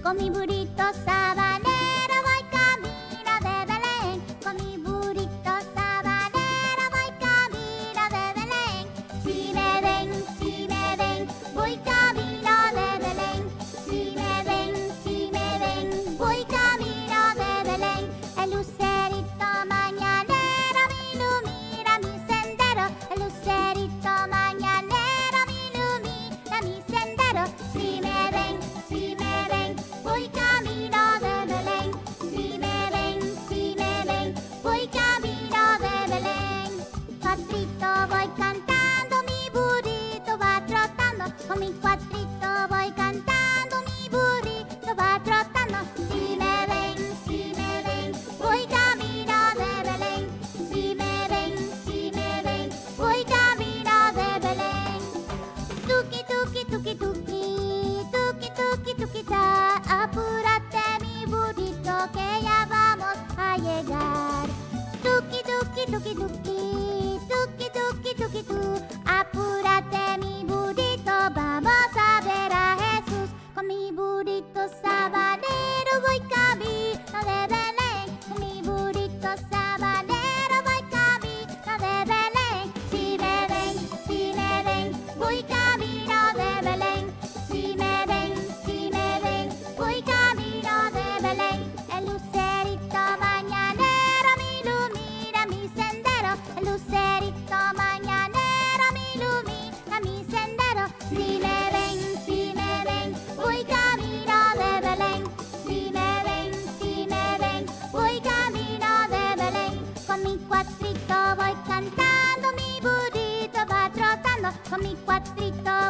Con mi burrito sabanero voy camino de Belén. Con mi burrito sabanero voy camino de Belén. Si me ven, voy camino de Belén. Si me ven, voy camino de Belén. El lucerito mañanero me ilumina mi sendero. El lucerito mañanero me ilumina mi sendero. Si me ven, voy camino de Belén. Si me ven, voy camino de Belén. Cuatrito voy cantando, mi burrito va trotando. Con mi cuatrito voy cantando, mi burrito va trotando. Si me ven, voy camino de Belén. Si me ven, voy camino de Belén. Tuki, tuki, tuki, tuki, tuki, tuki, tuki, ta. Apúrate, mi burrito, que ya vamos a llegar. Tuki, tuki, tuki, tuki, tuki, tuki, tuki, tu. Apúrate, mi burrito, vamos a ver a Jesús. Con mi burrito sabanero voy camino de Belén. Con mi burrito sabanero voy camino de Belén. Si me ven, voy camino de Belén. Si me ven, voy camino de Belén. El lucerito mañanero me ilumina mi sendero. El lucerito mañanero me ilumina mi sendero. Si me ven, voy camino de Belén. Si me ven, voy camino de Belén. Con mi cuatrito voy cantando, mi burrito va trotando. Con mi cuatrito